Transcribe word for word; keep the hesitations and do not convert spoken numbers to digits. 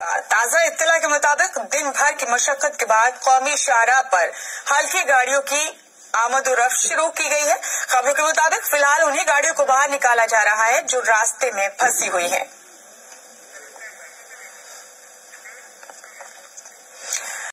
ताजा इत्तला के मुताबिक दिन भर की मशक्कत के बाद कौमी शाहराह पर हल्की गाड़ियों की आमद-ओ-रफ्त शुरू की गई है। खबरों के मुताबिक फिलहाल उन्हीं गाड़ियों को बाहर निकाला जा रहा है जो रास्ते में फंसी हुई है।